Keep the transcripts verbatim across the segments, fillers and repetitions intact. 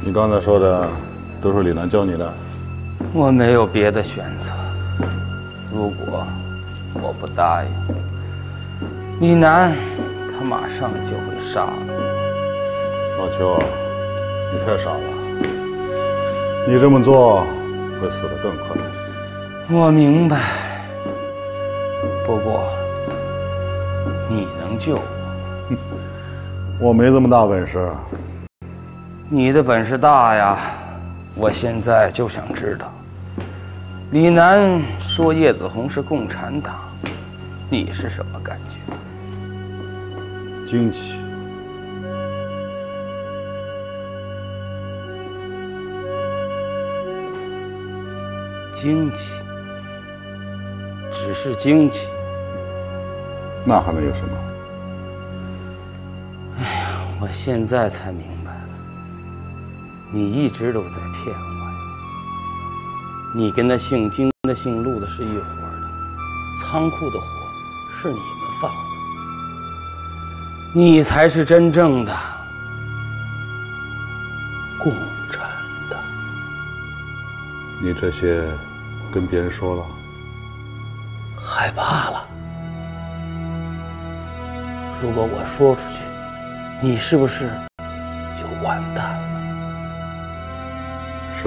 你刚才说的都是李楠教你的？ 我没有别的选择。如果我不答应，李楠他马上就会杀我。 老邱，你太傻了，你这么做会死得更快。 我明白，不过你能救我？ 我没这么大本事。 你的本事大呀！我现在就想知道，李楠说叶子红是共产党，你是什么感觉？ 惊奇。 惊奇，只是惊奇。 那还能有什么？ 哎呀，我现在才明白了，你一直都在骗我呀！你跟那姓金的、姓陆的是一伙的，仓库的火是你们放的，你才是真正的共产党。 你这些跟别人说了？ 害怕了。如果我说出去，你是不是就完蛋了？ 是。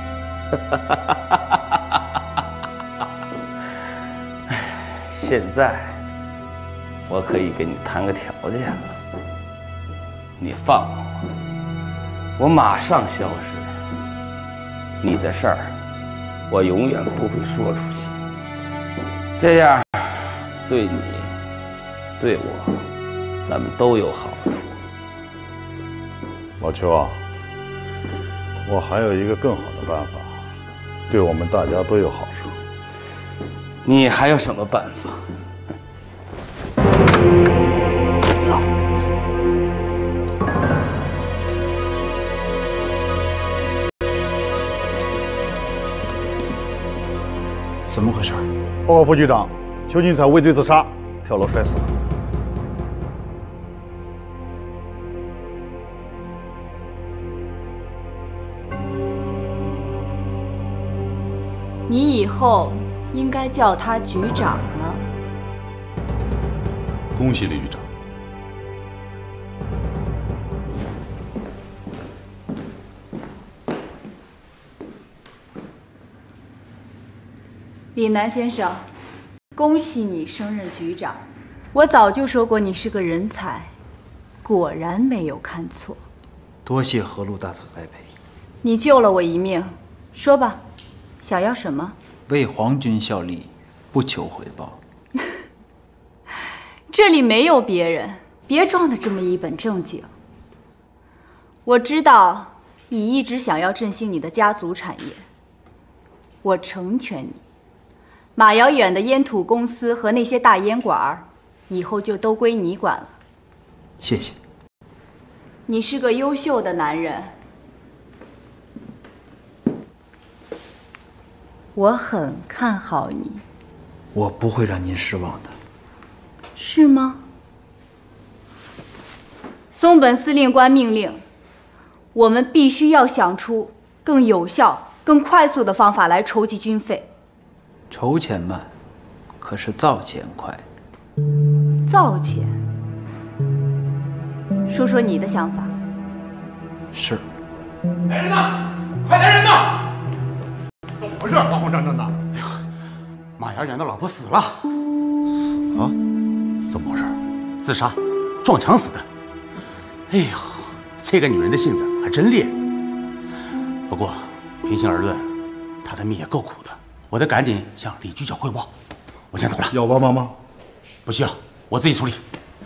现在我可以跟你谈个条件了，你放了我，我马上消失。你的事儿，我永远不会说出去。这样，对你，对我，咱们都有好处。 老邱啊，我还有一个更好的办法，对我们大家都有好处。 你还有什么办法？ 怎么回事？ 报告副局长，邱金彩畏罪自杀，跳楼摔死了。 你以后应该叫他局长了。 恭喜李局长。 李楠先生，恭喜你升任局长。我早就说过你是个人才，果然没有看错。 多谢何路大佐栽培。 你救了我一命，说吧，想要什么？ 为皇军效力，不求回报。 这里没有别人，别装的这么一本正经。我知道你一直想要振兴你的家族产业，我成全你。马遥远的烟土公司和那些大烟馆儿，以后就都归你管了。 谢谢。 你是个优秀的男人，我很看好你。 我不会让您失望的。 是吗？松本司令官命令，我们必须要想出更有效、更快速的方法来筹集军费。 筹钱慢，可是造钱快。 造钱？说说你的想法。 是。 来人呐！快来人呐！ 怎么回事？慌慌张张的。 哎呀，马遥远的老婆死了。 死了？怎么回事？ 自杀，撞墙死的。哎呦，这个女人的性子还真烈。不过，平心而论，她的命也够苦的。我得赶紧向李局长汇报。我先走了。 要帮忙吗？ 不需要，我自己处理。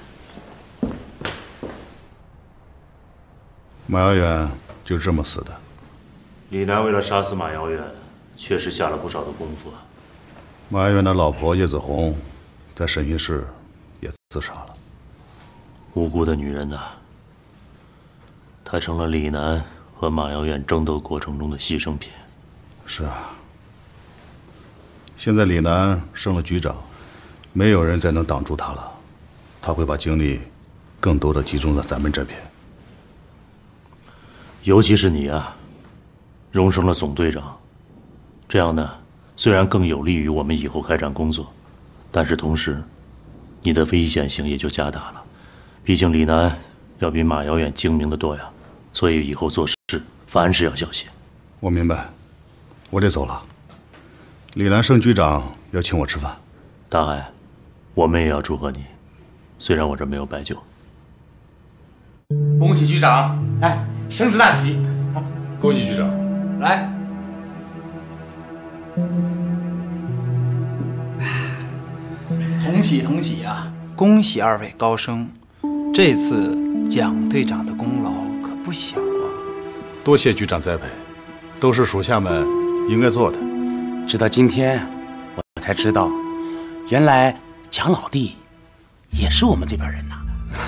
马遥远就这么死的。 李楠为了杀死马遥远，确实下了不少的功夫。 马遥远的老婆叶子红，在审讯室也自杀了。 无辜的女人呐，她成了李楠和马遥远争斗过程中的牺牲品。 是啊。现在李楠升了局长，没有人再能挡住他了。他会把精力更多的集中在咱们这边。 尤其是你啊，荣升了总队长，这样呢，虽然更有利于我们以后开展工作，但是同时，你的危险性也就加大了。毕竟李楠要比马遥远精明得多呀，所以以后做事凡事要小心。 我明白，我得走了。李楠盛局长要请我吃饭。 大海，我们也要祝贺你，虽然我这没有白酒。 恭喜局长，哎，升职大喜！ 恭喜局长。 来，同喜同喜啊！恭喜二位高升，这次蒋队长的功劳可不小啊！ 多谢局长栽培，都是属下们应该做的。 直到今天，我才知道，原来蒋老弟也是我们这边人呐。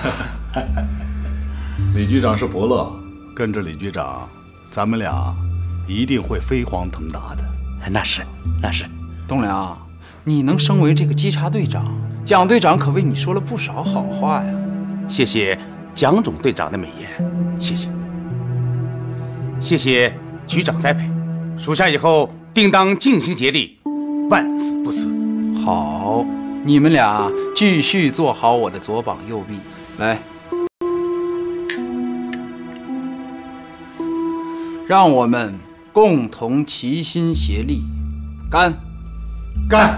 李局长是伯乐，跟着李局长，咱们俩一定会飞黄腾达的。 那是，那是。 栋梁，你能升为这个稽查队长，蒋队长可为你说了不少好话呀。 谢谢蒋总队长的美言，谢谢。谢谢局长栽培，属下以后定当尽心竭力，万死不辞。 好，你们俩继续做好我的左膀右臂。来，让我们共同齐心协力，干！ 干！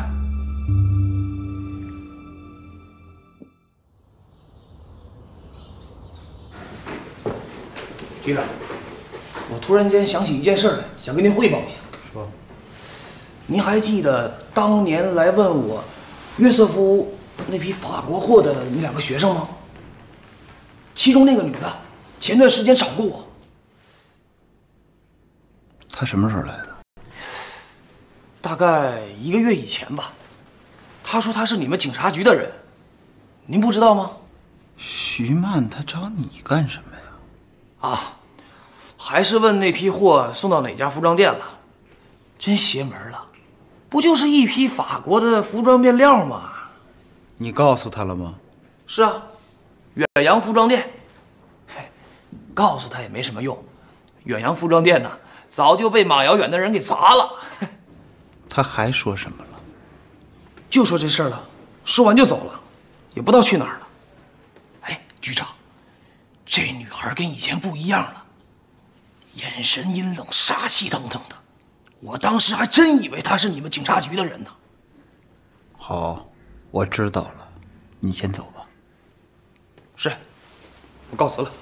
局长，我突然间想起一件事来，想跟您汇报一下。 说， 您还记得当年来问我约瑟夫那批法国货的那两个学生吗？其中那个女的，前段时间找过我。 他什么时候来的？ 大概一个月以前吧。他说他是你们警察局的人，您不知道吗？ 徐曼他找你干什么呀？ 啊，还是问那批货送到哪家服装店了。真邪门了，不就是一批法国的服装面料吗？ 你告诉他了吗？ 是啊，远洋服装店。嘿，告诉他也没什么用，远洋服装店呢，早就被马遥远的人给砸了。 他还说什么了？ 就说这事儿了，说完就走了，也不知道去哪儿了。哎，局长，这女孩跟以前不一样了，眼神阴冷，杀气腾腾的。我当时还真以为她是你们警察局的人呢。 好，我知道了，你先走吧。 是，我告辞了。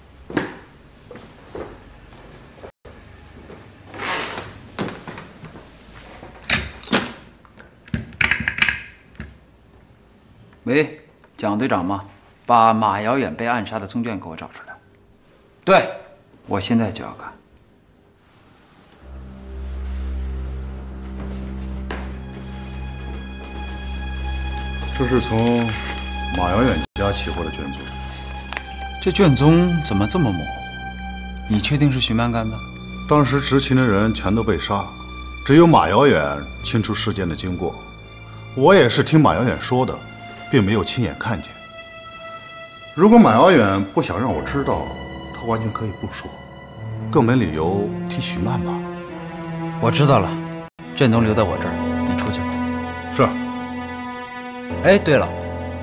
喂，蒋队长吗？把马遥远被暗杀的宗卷给我找出来。对，我现在就要干。 这是从马遥远家起获的卷宗。 这卷宗怎么这么模糊？你确定是徐曼干的？ 当时执勤的人全都被杀，只有马遥远清楚事件的经过。我也是听马遥远说的，并没有亲眼看见。如果马遥远不想让我知道，他完全可以不说，更没理由提许曼吧。 我知道了，卷宗留在我这儿，你出去吧。 是。 哎，对了，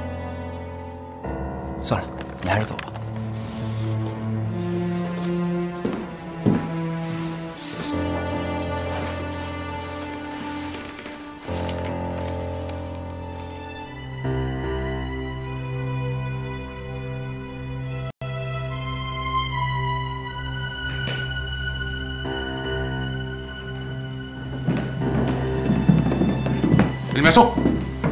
算了，你还是走吧。 里面收。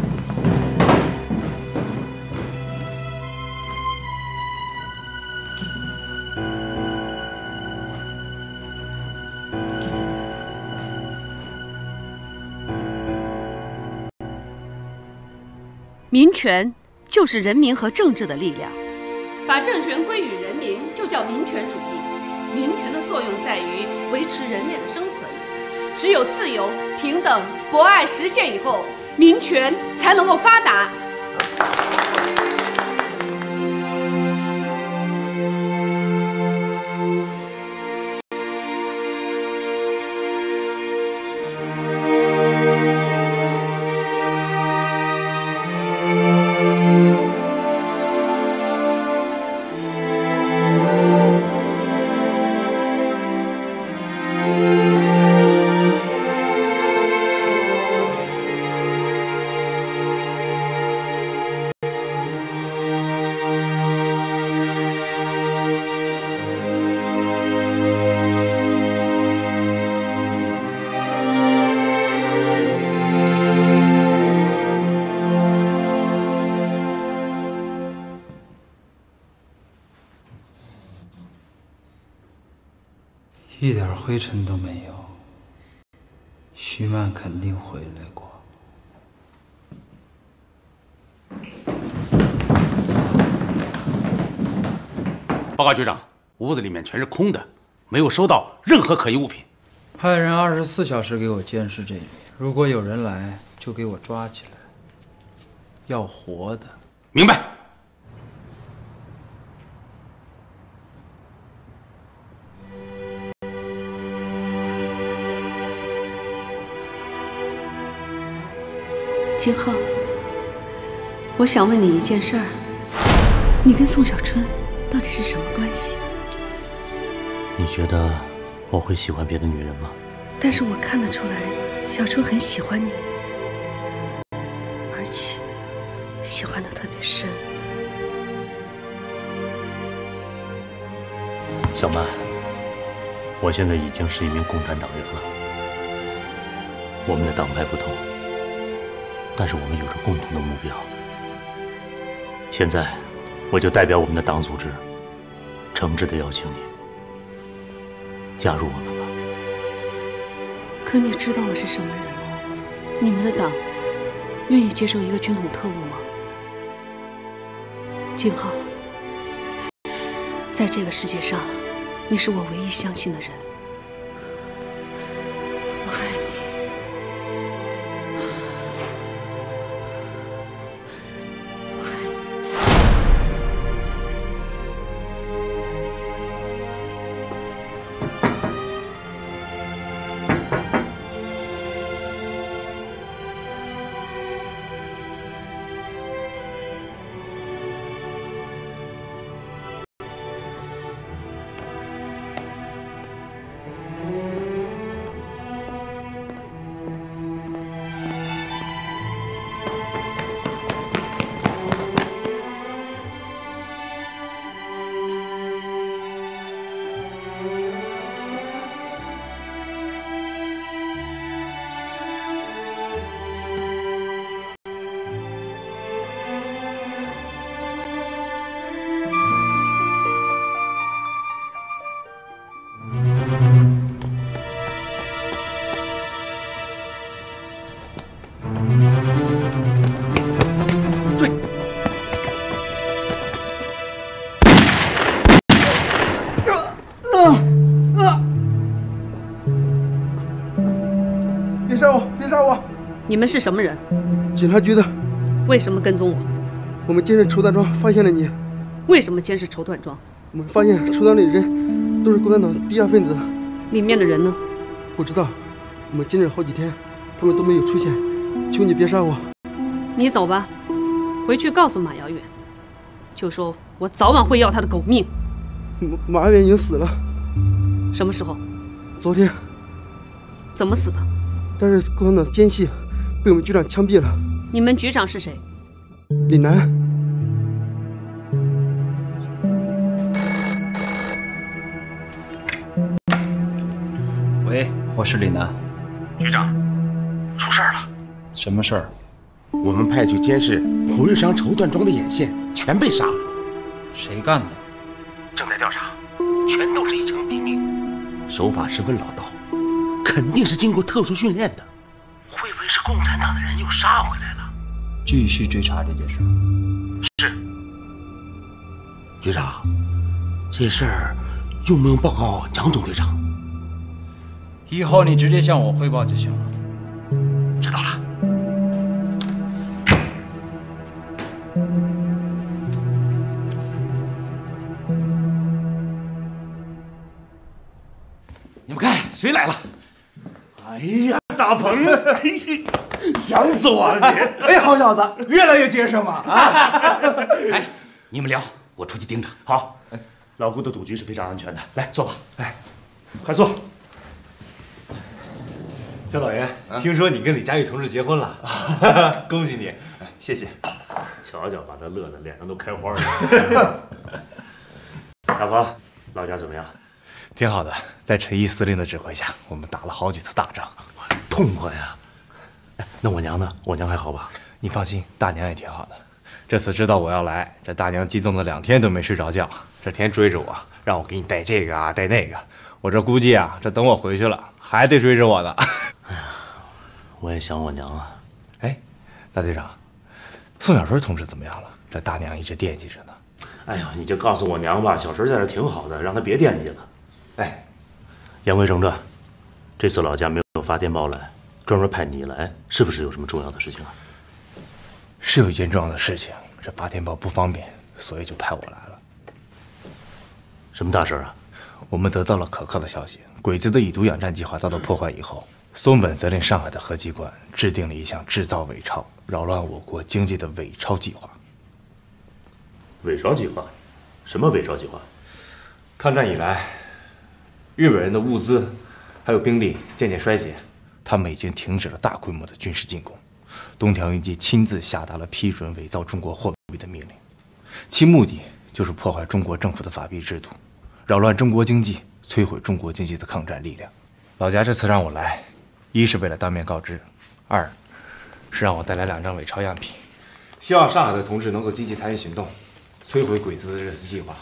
民权就是人民和政治的力量，把政权归于人民就叫民权主义。民权的作用在于维持人类的生存。只有自由、平等、博爱实现以后，民权才能够发达。 一点灰尘都没有。徐曼肯定回来过。 报告局长，屋子里面全是空的，没有收到任何可疑物品。 派人二十四小时给我监视这里，如果有人来，就给我抓起来。要活的。 明白。 金浩，我想问你一件事儿，你跟宋小春到底是什么关系？ 你觉得我会喜欢别的女人吗？ 但是我看得出来，小春很喜欢你，而且喜欢得特别深。 小曼，我现在已经是一名共产党员了。我们的党派不同，但是我们有着共同的目标。现在，我就代表我们的党组织，诚挚地邀请你加入我们吧。 可你知道我是什么人吗？你们的党愿意接受一个军统特务吗？金浩，在这个世界上，你是我唯一相信的人。我爱你。 你们是什么人？ 警察局的。 为什么跟踪我？ 我们监视绸缎庄，发现了你。 为什么监视绸缎庄？ 我们发现绸缎里的人都是共产党地下分子。 里面的人呢？ 不知道。我们监视好几天，他们都没有出现。求你别杀我。 你走吧，回去告诉马遥远，就说我早晚会要他的狗命。 马遥远已经死了。 什么时候？ 昨天。 怎么死的？ 但是共产党奸细。被我们局长枪毙了。 你们局长是谁？ 李楠。 喂，我是李楠。 局长，出事儿了。 什么事儿？ 我们派去监视胡瑞商绸缎庄的眼线全被杀了。 谁干的？ 正在调查，全都是一城兵民，手法十分老道，肯定是经过特殊训练的。会不会是共产党的人又杀回来了？ 继续追查这件事。 是。局长，这事儿用不用报告蒋总队长？ 以后你直接向我汇报就行了。 知道了。 你们看，谁来了？ 哎呀，大鹏，想死我了你！ 哎，好小子，越来越结实嘛！啊！ 哎，你们聊，我出去盯着。 好，老顾的赌局是非常安全的。来，坐吧。来，快坐。 肖导员，听说你跟李佳玉同志结婚了，恭喜你！谢谢。 瞧瞧，把他乐得脸上都开花了。大鹏，老家怎么样？ 挺好的，在陈毅司令的指挥下，我们打了好几次大仗， 痛快呀！哎，那我娘呢？我娘还好吧？ 你放心，大娘也挺好的。这次知道我要来，这大娘激动了两天都没睡着觉，这天追着我，让我给你带这个啊，带那个。 我这估计啊，这等我回去了，还得追着我呢。 哎呀，我也想我娘啊。 哎，大队长，宋小春同志怎么样了？这大娘一直惦记着呢。 哎呀，你就告诉我娘吧，小春在这挺好的，让她别惦记了。 哎， 言归正传，这次老家没有发电报来，专门派你来，是不是有什么重要的事情啊？ 是有一件重要的事情，这发电报不方便，所以就派我来了。 什么大事啊？ 我们得到了可靠的消息，鬼子的以毒养战计划遭到破坏以后，松本责令上海的核机关制定了一项制造伪钞、扰乱我国经济的伪钞计划。 伪钞计划？什么伪钞计划？ 抗战以来，日本人的物资还有兵力渐渐衰竭，他们已经停止了大规模的军事进攻。东条英机亲自下达了批准伪造中国货币的命令，其目的就是破坏中国政府的法币制度，扰乱中国经济，摧毁中国经济的抗战力量。老家这次让我来，一是为了当面告知，二是让我带来两张伪钞样品，希望上海的同志能够积极参与行动，摧毁鬼子的这次计划。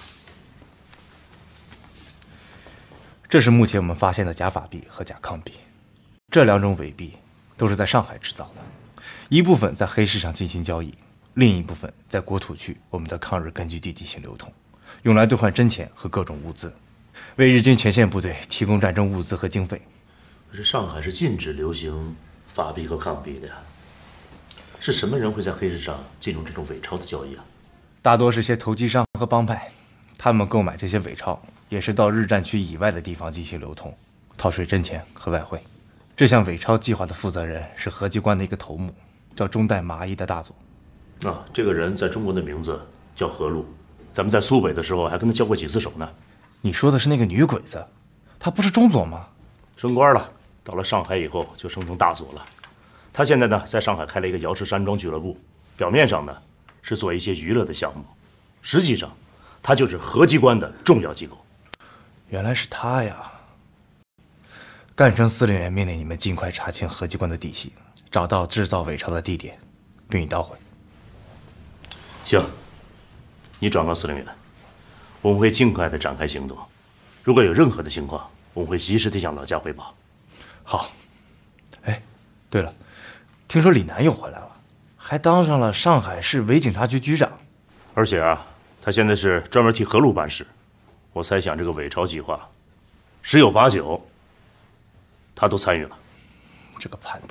这是目前我们发现的假法币和假抗币，这两种伪币都是在上海制造的，一部分在黑市上进行交易，另一部分在国土区我们的抗日根据地进行流通，用来兑换真钱和各种物资，为日军前线部队提供战争物资和经费。 可是上海是禁止流行法币和抗币的呀，是什么人会在黑市上进入这种伪钞的交易啊？ 大多是些投机商和帮派，他们购买这些伪钞，也是到日战区以外的地方进行流通，套税真钱和外汇。这项伪钞计划的负责人是核机关的一个头目，叫中代麻衣的大佐。 啊，这个人在中国的名字叫何路，咱们在苏北的时候还跟他交过几次手呢。 你说的是那个女鬼子，她不是中佐吗？ 升官了，到了上海以后就升成大佐了。他现在呢，在上海开了一个瑶池山庄俱乐部，表面上呢是做一些娱乐的项目，实际上他就是核机关的重要机构。 原来是他呀！赣生司令员命令你们尽快查清核机关的底细，找到制造伪钞的地点，并已捣毁。 行，你转告司令员，我们会尽快的展开行动。如果有任何的情况，我们会及时地向老家汇报。 好。哎，对了，听说李楠又回来了，还当上了上海市伪警察局局长。 而且啊，他现在是专门替何路办事。我猜想这个伪钞计划，十有八九，他都参与了。 这个叛徒。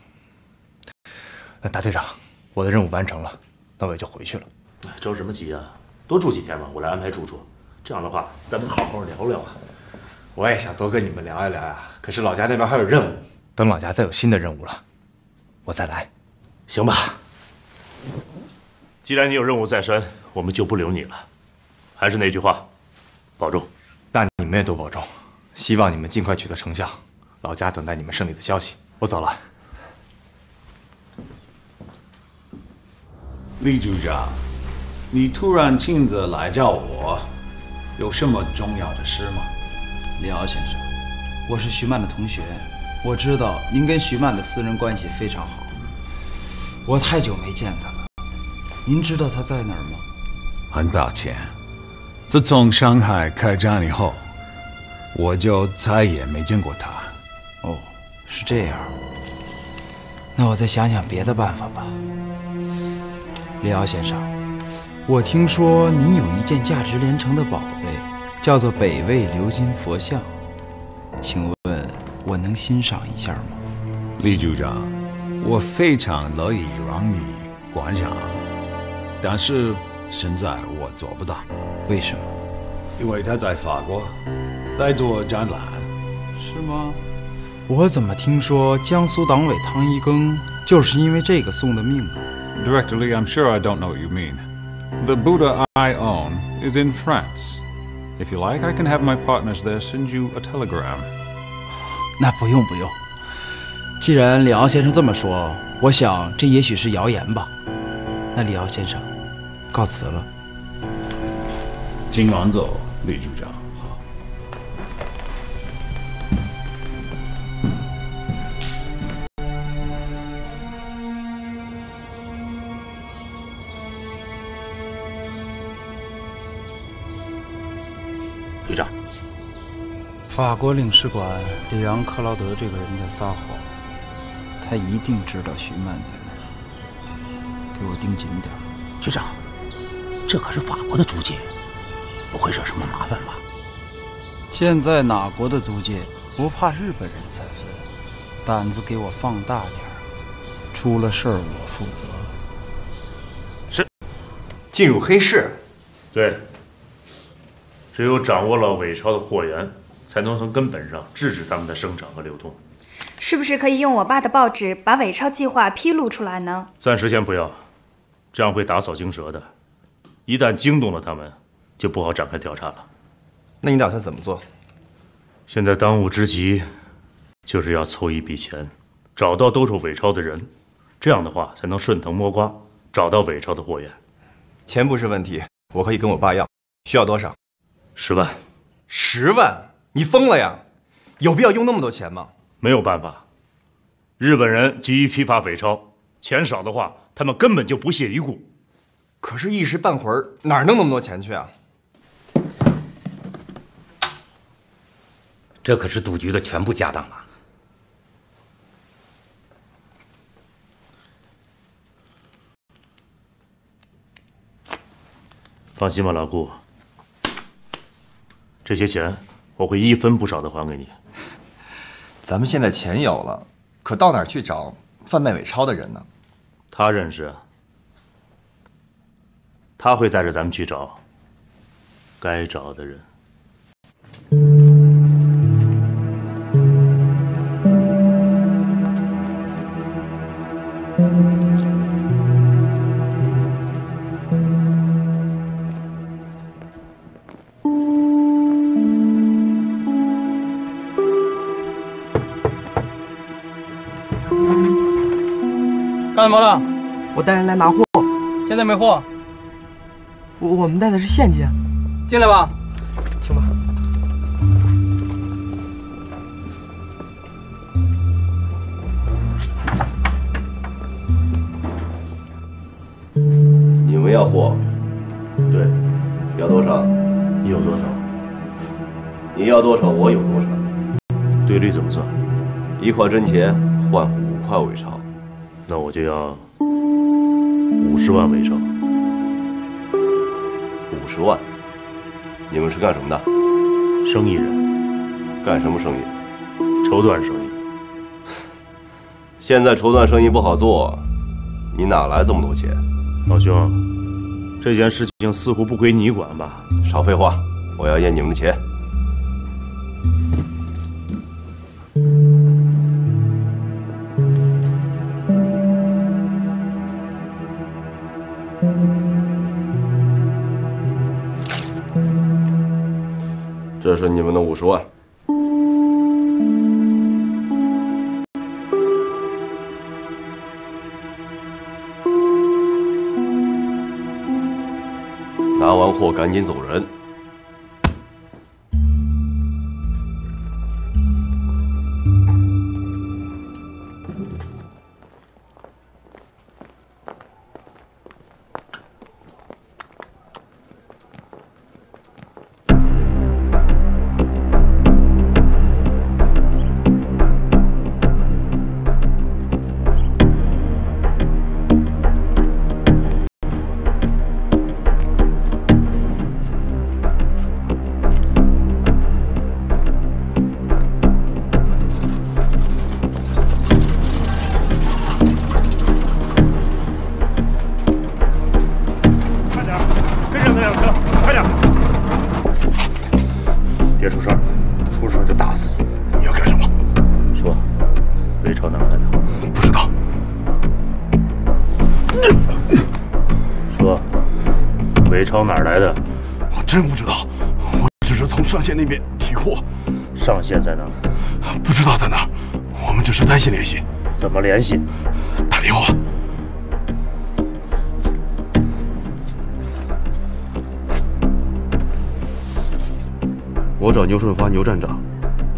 那大队长，我的任务完成了，那我也就回去了。 哎，着什么急啊？多住几天吧，我来安排住处。这样的话，咱们好好聊聊啊。 我也想多跟你们聊一聊呀，可是老家那边还有任务，等老家再有新的任务了，我再来， 行吧？既然你有任务在身，我们就不留你了。还是那句话，保重。 那你们也都保重，希望你们尽快取得成效。老家等待你们胜利的消息。我走了。 李组长，你突然亲自来找我，有什么重要的事吗？ 李敖先生，我是徐曼的同学，我知道您跟徐曼的私人关系非常好。我太久没见他了，您知道他在哪儿吗？ 很抱歉，自从上海开战以后，我就再也没见过他。 哦，是这样。那我再想想别的办法吧。李敖先生，我听说您有一件价值连城的宝贝，叫做北魏鎏金佛像，请问我能欣赏一下吗？ 李组长，我非常乐意让你观赏，但是现在我做不到。 为什么？ 因为他在法国，在做展览。 是吗？我怎么听说江苏党委汤一庚就是因为这个送的命呢？ Director Lee, I'm sure I don't know what you mean. The Buddha I own is in France. If you like, I can have my partners there send you a telegram. 那不用不用。既然李敖先生这么说，我想这也许是谣言吧。那李敖先生，告辞了。 请晚走，李组长。 好。 局长， 法国领事馆里昂·克劳德这个人在撒谎，他一定知道徐曼在哪儿，给我盯紧点。 局长，这可是法国的租界，不会惹什么麻烦吧？ 现在哪国的租界不怕日本人三分？胆子给我放大点儿，出了事儿我负责。 是。 进入黑市？ 对。只有掌握了伪钞的货源，才能从根本上制止他们的生产和流通。 是不是可以用我爸的报纸把伪钞计划披露出来呢？ 暂时先不要，这样会打草惊蛇的。一旦惊动了他们，就不好展开调查了。 那你打算怎么做？ 现在当务之急就是要凑一笔钱，找到兜售伪钞的人，这样的话才能顺藤摸瓜，找到伪钞的货源。 钱不是问题，我可以跟我爸要。需要多少？ 十万。 十万？你疯了呀？有必要用那么多钱吗？ 没有办法，日本人急于批发伪钞，钱少的话，他们根本就不屑一顾。 可是，一时半会儿哪弄那么多钱去啊？ 这可是赌局的全部家当了。 放心吧，老顾，这些钱我会一分不少的还给你。 咱们现在钱有了，可到哪儿去找贩卖伪钞的人呢？ 他认识，他会带着咱们去找该找的人。 干什么了？ 我带人来拿货， 现在没货。 我我们带的是现金。 进来吧。 请吧。 你们要货？ 对。 要多少？ 你有多少？ 你要多少，我有多少。 对率怎么算？ 一块真钱换五块伪钞。 那我就要五十万伪钞。 五十万？你们是干什么的？ 生意人。 干什么生意？ 绸缎生意。 现在绸缎生意不好做，你哪来这么多钱？ 老兄，这件事情似乎不归你管吧？ 少废话，我要验你们的钱。这是你们的五十万。拿完货赶紧走人。 真不知道，我只是从上线那边提货。 上线在哪儿？ 不知道在哪儿，我们只是单线联系。 怎么联系？ 打电话。 我找牛顺发牛站长。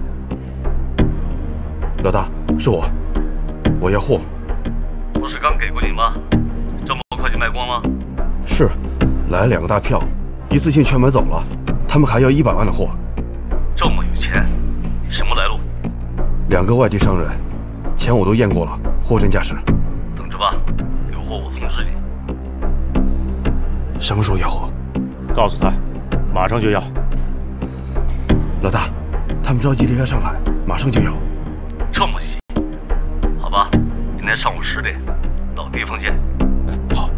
老大，是我，我要货。 不是刚给过你吗？这么快就卖光了？ 是，来了两个大票。一次性全买走了，他们还要一百万的货。 这么有钱， 什么来路？ 两个外地商人，钱我都验过了，货真价实。 等着吧，有货我通知你。 什么时候要货？ 告诉他，马上就要。 老大，他们着急离开上海，马上就要。 这么急？好吧，明天上午十点到地方见。 好。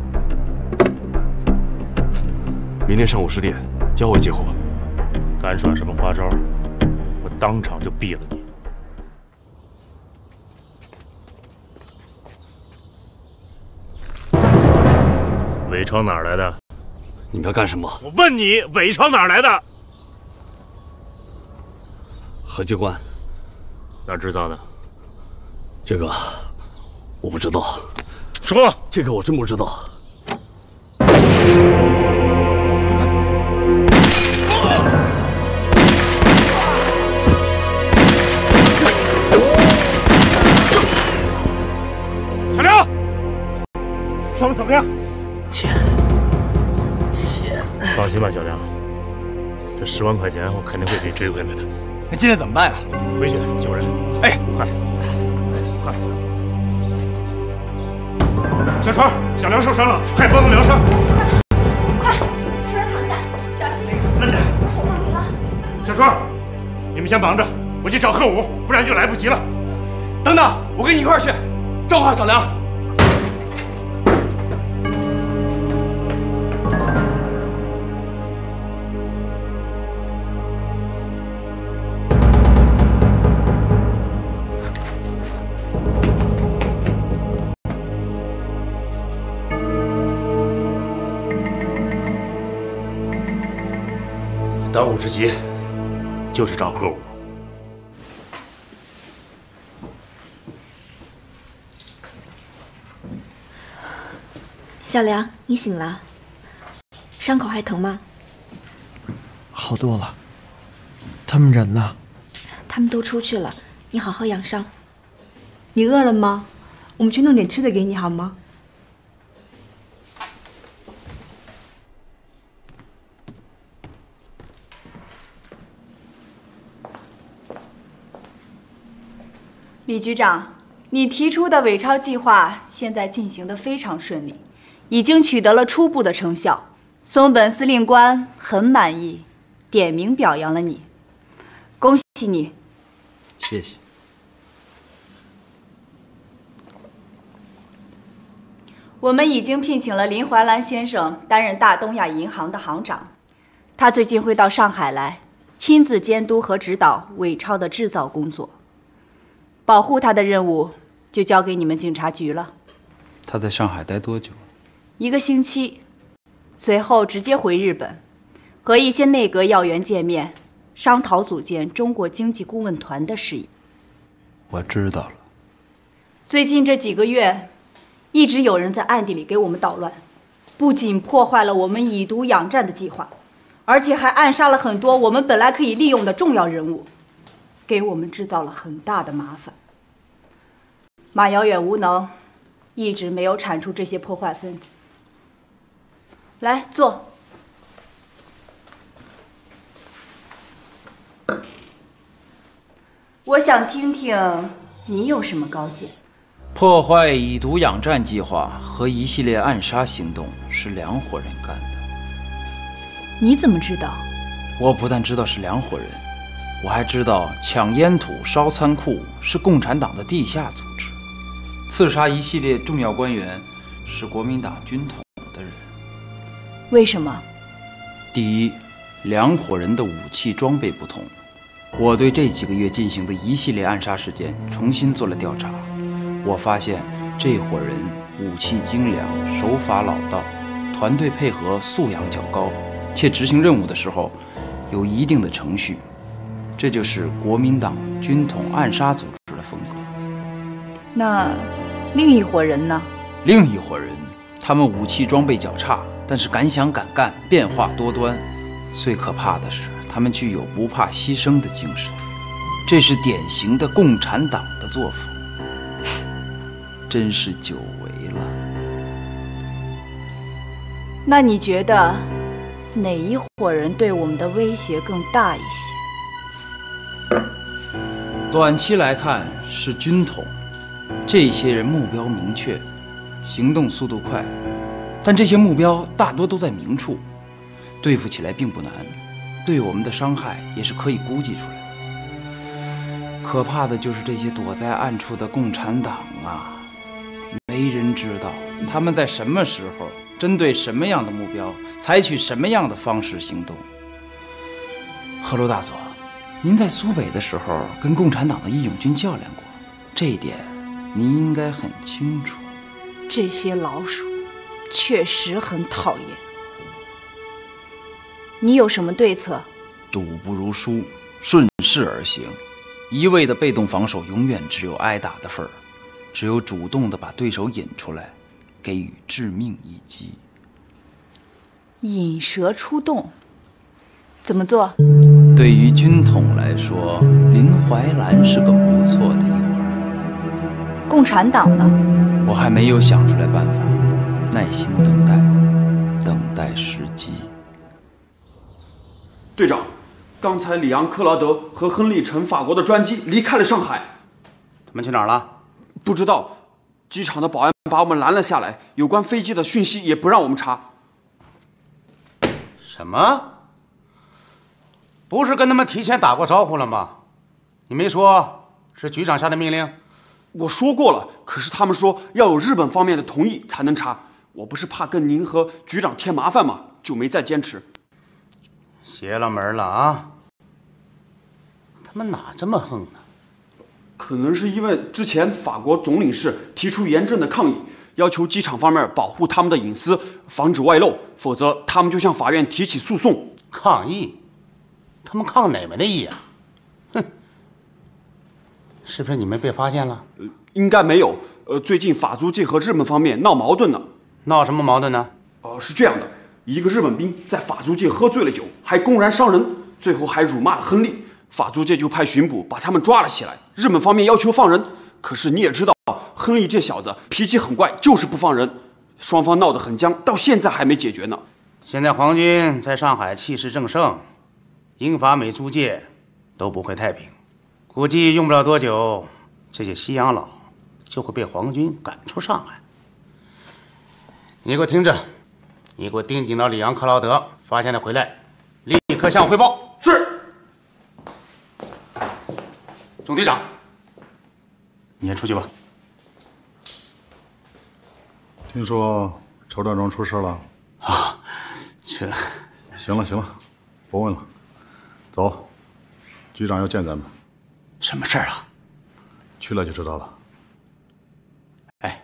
明天上午十点交我接货。 敢耍什么花招，我当场就毙了你！伪钞哪儿来的？ 你们要干什么？ 我问你，伪钞哪儿来的？ 何局官， 哪儿制造的？ 这个我不知道。 说， 这个我真不知道。 小梁，说的怎么样？ 钱，钱。 放心吧，小梁，这十万块钱我肯定会给你追回来的。 那现在怎么办呀？ 回去救人。哎，快，快！小川，小梁受伤了，快帮他疗伤！ 快，夫人躺下，小心！ 慢点， 我手到你了。 小川，你们先忙着，我去找贺武，不然就来不及了。 等等，我跟你一块儿去，照顾好小梁。 当务之急就是找贺武。 小梁，你醒了？伤口还疼吗？ 好多了。他们人呢？ 他们都出去了，你好好养伤。你饿了吗？我们去弄点吃的给你好吗？ 李局长，你提出的伪钞计划现在进行得非常顺利，已经取得了初步的成效。松本司令官很满意，点名表扬了你，恭喜你。 谢谢。 我们已经聘请了林怀兰先生担任大东亚银行的行长，他最近会到上海来，亲自监督和指导伪钞的制造工作。保护他的任务就交给你们警察局了。 他在上海待多久？ 一个星期，随后直接回日本，和一些内阁要员见面，商讨组建中国经济顾问团的事宜。 我知道了。 最近这几个月，一直有人在暗地里给我们捣乱，不仅破坏了我们以毒养战的计划，而且还暗杀了很多我们本来可以利用的重要人物，给我们制造了很大的麻烦。马遥远无能，一直没有铲除这些破坏分子。来，坐。我想听听你有什么高见。 破坏以毒养战计划和一系列暗杀行动是两伙人干的。 你怎么知道？ 我不但知道是两伙人，我还知道抢烟土、烧仓库是共产党的地下组织，刺杀一系列重要官员是国民党军统的人。 为什么？ 第一，两伙人的武器装备不同。我对这几个月进行的一系列暗杀事件重新做了调查，我发现这伙人武器精良，手法老道，团队配合素养较高，且执行任务的时候有一定的程序，这就是国民党军统暗杀组织的风格。 那另一伙人呢？ 另一伙人，他们武器装备较差，但是敢想敢干，变化多端。最可怕的是，他们具有不怕牺牲的精神，这是典型的共产党的作风，真是久违了。 那你觉得哪一伙人对我们的威胁更大一些？ 短期来看是军统，这些人目标明确，行动速度快，但这些目标大多都在明处，对付起来并不难，对我们的伤害也是可以估计出来的。可怕的就是这些躲在暗处的共产党啊，没人知道他们在什么时候针对什么样的目标，采取什么样的方式行动。贺罗大佐，您在苏北的时候跟共产党的义勇军较量过，这一点您应该很清楚。 这些老鼠确实很讨厌。你有什么对策？ 赌不如输，顺势而行。一味的被动防守永远只有挨打的份儿，只有主动的把对手引出来，给予致命一击。 引蛇出洞，怎么做？ 对于军统来说，林怀兰是个不错的诱饵。 共产党呢？ 我还没有想出来办法，耐心等待，等待时机。 队长，刚才里昂克劳德和亨利乘法国的专机离开了上海。 他们去哪儿了？ 不知道，机场的保安把我们拦了下来，有关飞机的讯息也不让我们查。 什么？不是跟他们提前打过招呼了吗？你没说是局长下的命令？ 我说过了，可是他们说要有日本方面的同意才能查。我不是怕跟您和局长添麻烦吗？就没再坚持。 邪了门了啊！他们哪这么横呢？ 可能是因为之前法国总领事提出严正的抗议，要求机场方面保护他们的隐私，防止外漏，否则他们就向法院提起诉讼。 抗议？他们抗哪门的议啊？哼！是不是你们被发现了？ 呃，应该没有。呃，最近法租界和日本方面闹矛盾呢。 闹什么矛盾呢？ 呃，是这样的，一个日本兵在法租界喝醉了酒，还公然伤人，最后还辱骂了亨利。法租界就派巡捕把他们抓了起来。日本方面要求放人，可是你也知道，亨利这小子脾气很怪，就是不放人。双方闹得很僵，到现在还没解决呢。 现在皇军在上海气势正盛，英法美租界都不会太平，估计用不了多久，这些西洋佬就会被皇军赶出上海。你给我听着，你给我盯紧到里昂克劳德，发现他回来，立刻向我汇报。 是。 总队长，你先出去吧。 听说仇大庄出事了啊？这…… 行了行了，不问了，走，局长要见咱们。 什么事儿啊？ 去了就知道了。 哎，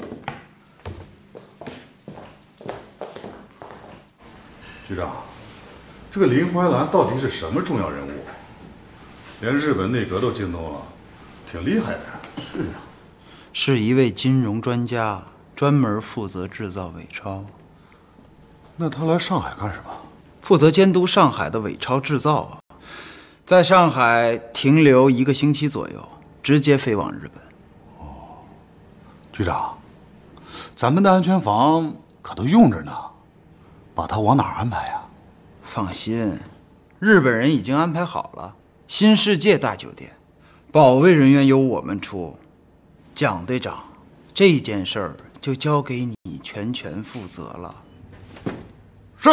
局长，这个林怀兰到底是什么重要人物？连日本内阁都惊动了，挺厉害的。 是啊，是一位金融专家，专门负责制造伪钞。 那他来上海干什么？ 负责监督上海的伪钞制造啊。在上海停留一个星期左右，直接飞往日本。 哦，局长，咱们的安全房可都用着呢，把他往哪儿安排呀？ 放心，日本人已经安排好了。新世界大酒店，保卫人员由我们出。蒋队长，这件事儿就交给你全权负责了。 是。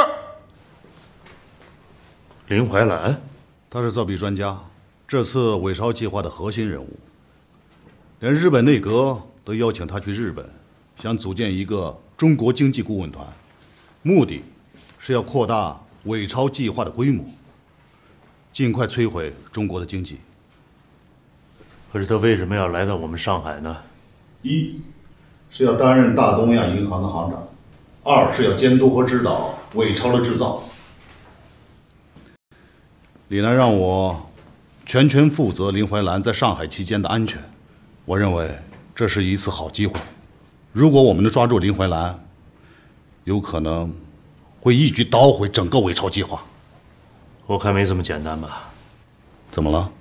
林怀兰， 他是造币专家，这次伪钞计划的核心人物。连日本内阁都邀请他去日本，想组建一个中国经济顾问团，目的是要扩大伪钞计划的规模。尽快摧毁中国的经济。 可是他为什么要来到我们上海呢？ 一是要担任大东亚银行的行长，二是要监督和指导伪钞的制造。李楠让我全权负责林怀兰在上海期间的安全，我认为这是一次好机会。如果我们能抓住林怀兰，有可能会一举捣毁整个伪钞计划。 我看没这么简单吧？ 怎么了？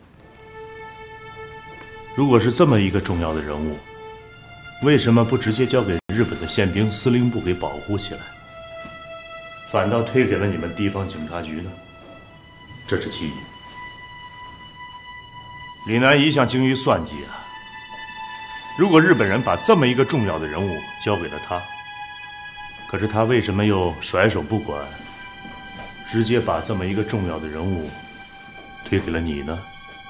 如果是这么一个重要的人物，为什么不直接交给日本的宪兵司令部给保护起来，反倒推给了你们地方警察局呢？这是其一。 李楠一向精于算计啊。如果日本人把这么一个重要的人物交给了他，可是他为什么又甩手不管，直接把这么一个重要的人物推给了你呢？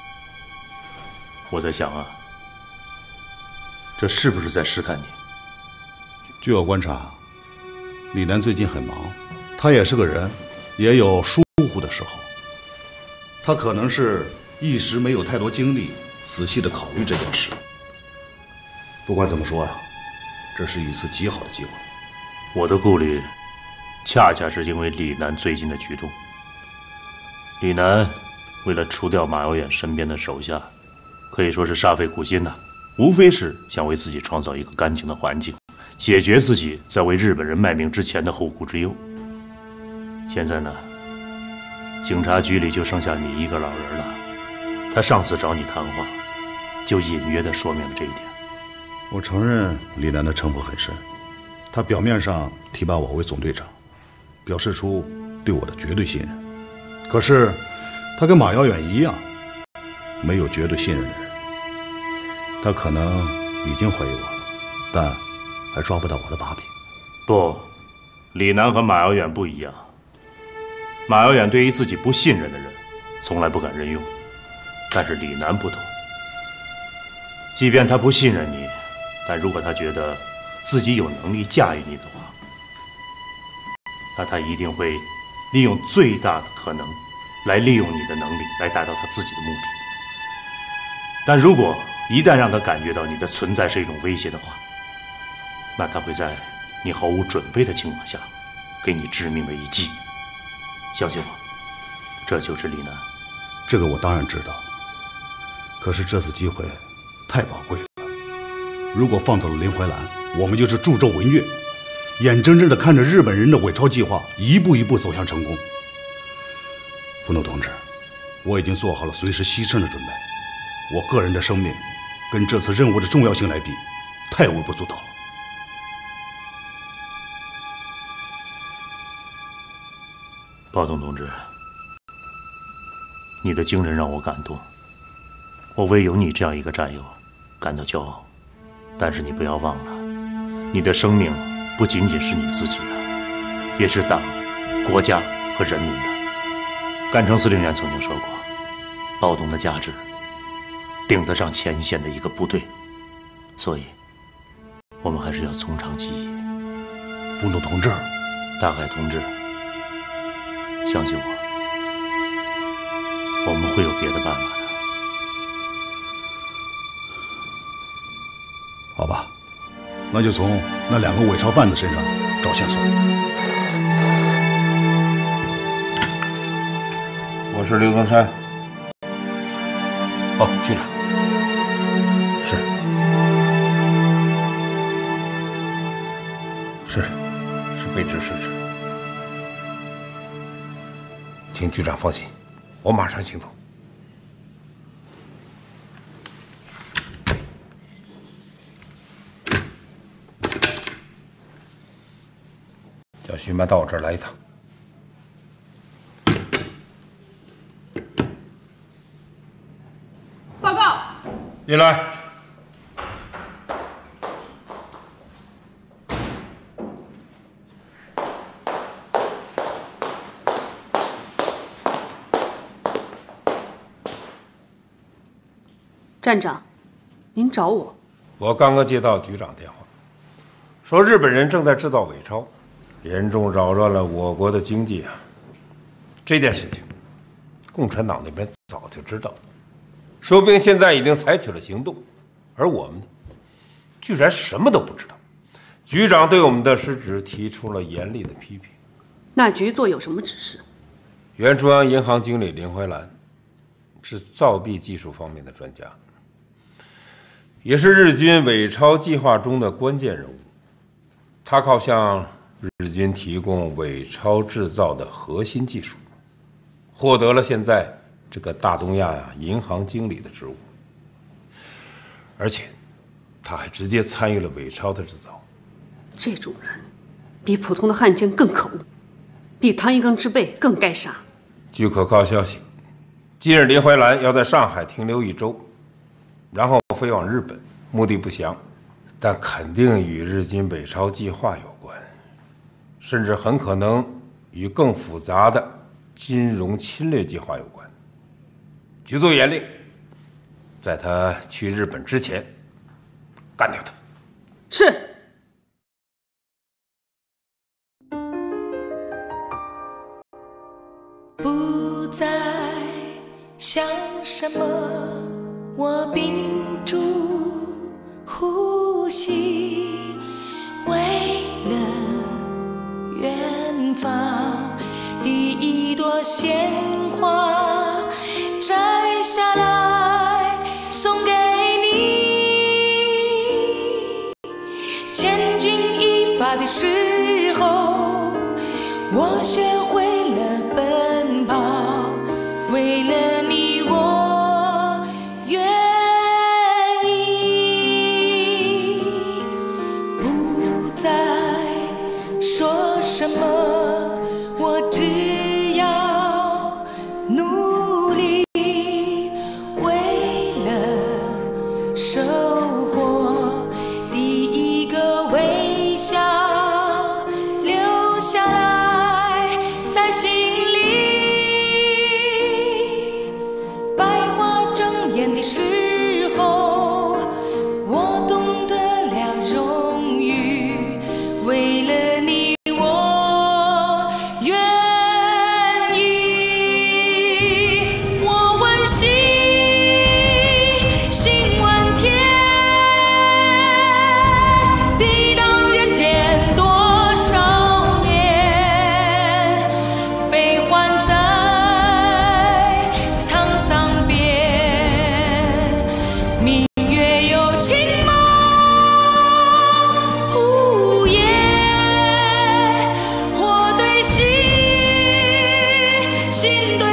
我在想啊，这是不是在试探你？ 据我观察，李楠最近很忙，他也是个人，也有疏忽的时候。他可能是一时没有太多精力仔细的考虑这件事。不管怎么说呀，这是一次极好的机会。 我的顾虑，恰恰是因为李楠最近的举动。李楠为了除掉马遥远身边的手下，可以说是煞费苦心呐、啊，无非是想为自己创造一个干净的环境，解决自己在为日本人卖命之前的后顾之忧。现在呢，警察局里就剩下你一个老人了。他上次找你谈话，就隐约地说明了这一点。 我承认李楠的城府很深，他表面上提拔我为总队长，表示出对我的绝对信任。可是他跟马遥远一样，没有绝对信任的人。他可能已经怀疑我了，但还抓不到我的把柄。 不，李楠和马遥远不一样。马遥远对于自己不信任的人，从来不敢任用，但是李楠不同。即便他不信任你，但如果他觉得自己有能力驾驭你的话，那他一定会利用最大的可能来利用你的能力来达到他自己的目的。但如果一旦让他感觉到你的存在是一种威胁的话，那他会在你毫无准备的情况下给你致命的一击。相信我，这就是李楠。 这个我当然知道，可是这次机会太宝贵了。如果放走了林怀兰，我们就是助纣为虐，眼睁睁地看着日本人的伪钞计划一步一步走向成功。福诺同志，我已经做好了随时牺牲的准备。我个人的生命跟这次任务的重要性来比，太微不足道了。 鲍东同志，你的精神让我感动，我为有你这样一个战友感到骄傲。但是你不要忘了，你的生命不仅仅是你自己的，也是党、国家和人民的。甘城司令员曾经说过，暴动的价值顶得上前线的一个部队，所以我们还是要从长计议。 福诺同志， 大海同志，相信我，我们会有别的办法的。 好吧，那就从那两个伪钞贩子身上找线索。 我是刘增山。 哦，局长。是。是，是被指示指。请局长放心，我马上行动。叫徐曼到我这儿来一趟。 报告。 进来。 站长，您找我？ 我刚刚接到局长电话，说日本人正在制造伪钞，严重扰乱了我国的经济啊！这件事情，共产党那边早就知道，说不定现在已经采取了行动，而我们呢，居然什么都不知道。局长对我们的失职提出了严厉的批评。 那局座有什么指示？ 原中央银行经理林怀兰是造币技术方面的专家，也是日军伪钞计划中的关键人物。他靠向日军提供伪钞制造的核心技术，获得了现在这个大东亚呀银行经理的职务，而且他还直接参与了伪钞的制造。 这种人比普通的汉奸更可恶，比汤一庚之辈更该杀。 据可靠消息，今日林怀兰要在上海停留一周， 然后飞往日本，目的不详，但肯定与日军北超计划有关，甚至很可能与更复杂的金融侵略计划有关。局座严令，在他去日本之前，干掉他。 是。 不再想什么，我屏住呼吸，为了远方第一朵鲜花摘下来送给你。千钧一发的时候，我学会了奔跑，为了你我愿意。不再说什么，我只要努力，为了收获第一个微笑留下来在心里。百花争艳的时候，我懂得了荣誉，为了你我愿意。我问心，心问天，抵挡人间多少年，悲欢在沧桑边，明月有情梦无言。我对心，心对